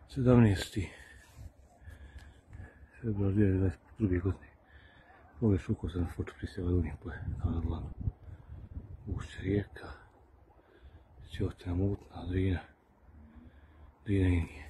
17. februar 2022. godine. Ove šuko sam foto prisjela do njih poje, na dlanu. Ušće rijeka, Ćotina mutna, Drina i nije.